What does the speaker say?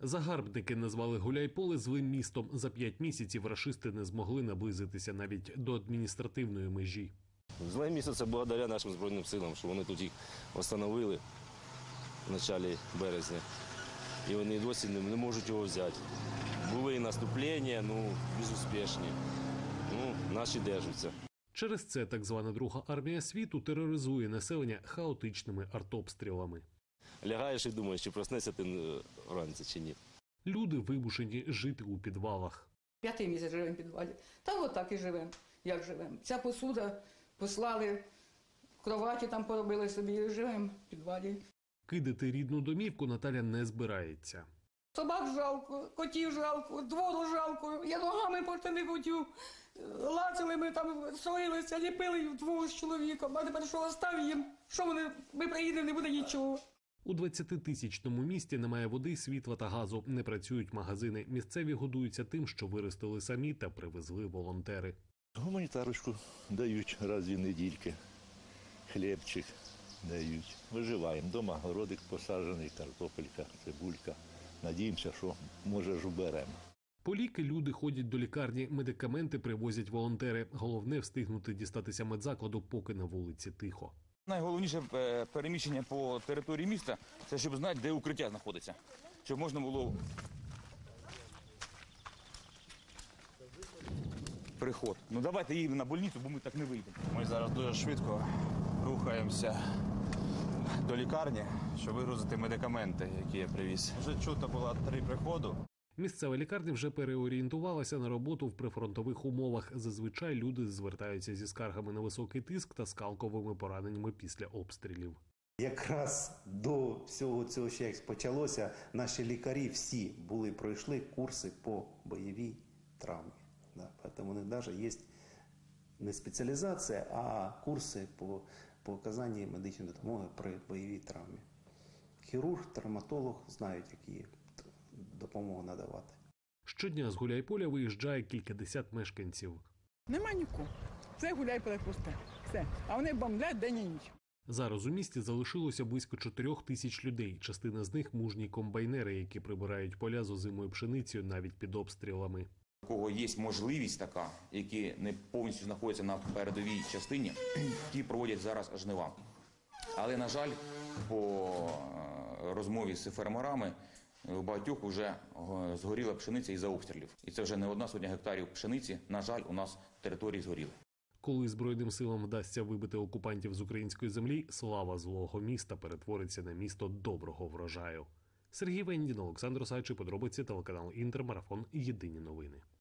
Загарбники назвали Гуляйполе злим містом. За 5 місяців рашисти не змогли наблизитися навіть до адміністративної межі. Зле місто – це благодаря нашим Збройним силам, що вони тут їх встановили в початку березня. І вони досі не можуть його взяти. Були і наступлення, безуспішні. Наші держаться. Через це так звана Друга армія світу тероризує населення хаотичними артобстрілами. Лягаєш і думаєш, чи проснешся ти вранці, чи ні. Люди вимушені жити у підвалах. 5-й місяць живемо в підвалі. Та от так і живемо, як живемо. Ця посуда послали, кроваті там поробили собі і живемо в підвалі. Кидати рідну домівку Наталя не збирається. Собак жалко, котів жалко, двору жалко, я ногами проти не хотів. Лацали ми там, солилися, ліпили вдвох з чоловіком, а тепер що остав їм? Що вони, ми приїдемо, не буде нічого. У 20-тисячному місті немає води, світла та газу, не працюють магазини. Місцеві годуються тим, що виростили самі та привезли волонтери. Гуманітарочку дають раз в недільки, хлібчик дають. Виживаємо. Дома городик посаджений, картопелька, цибулька. Надіємося, що, може, ж уберемо. По ліки люди ходять до лікарні, медикаменти привозять волонтери. Головне – встигнути дістатися медзакладу, поки на вулиці тихо. Найголовніше переміщення по території міста – це щоб знати, де укриття знаходиться. Щоб можна було приход. Давайте їдемо на больницю, бо ми так не вийдемо. Ми зараз дуже швидко рухаємося до лікарні, щоб вигрузити медикаменти, які я привіз. Вже чуто було 3 приходу. Місцева лікарня вже переорієнтувалася на роботу в прифронтових умовах. Зазвичай люди звертаються зі скаргами на високий тиск та скалковими пораненнями після обстрілів. Якраз до всього цього, ще як почалося, наші лікарі всі пройшли курси по бойовій травмі. Тому у них навіть є не спеціалізація, а курси по оказанню медичної допомоги при бойовій травмі. Хірург, травматолог знають, які допомогу надавати. Щодня з Гуляйполя виїжджає кількадесят мешканців. Нема нікого. Все Гуляйполе пусте. Все. А вони бомблять день і ніч. Зараз у місті залишилося близько 4 тисяч людей. Частина з них – мужні комбайнери, які прибирають поля з озимою пшеницею навіть під обстрілами. У кого є можливість така, які не повністю знаходяться на передовій частині, ті проводять зараз жнива. Але, на жаль, по розмові з фермерами, у багатьох вже згоріла пшениця із-за обстрілів. І це вже не 1 сотня гектарів пшениці, на жаль, у нас території згоріли. Коли Збройним силам вдасться вибити окупантів з української землі, слава злого міста перетвориться на місто доброго врожаю. Сергій Вендін, Олександр Осадчий, подробиці, телеканал Інтер, марафон «Єдині новини».